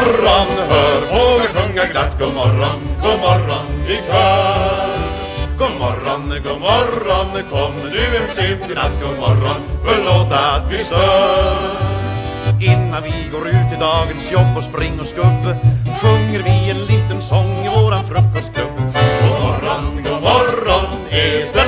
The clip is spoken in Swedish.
morgon, hör fåglar sjunga glatt. God morgon i kör. God morgon, kom nu en sent i natt. God morgon, förlåt att vi stör. Innan vi går ut i dagens jobb och spring och skubb, sjunger vi en liten sång i våran frukostklubb. God morgon är det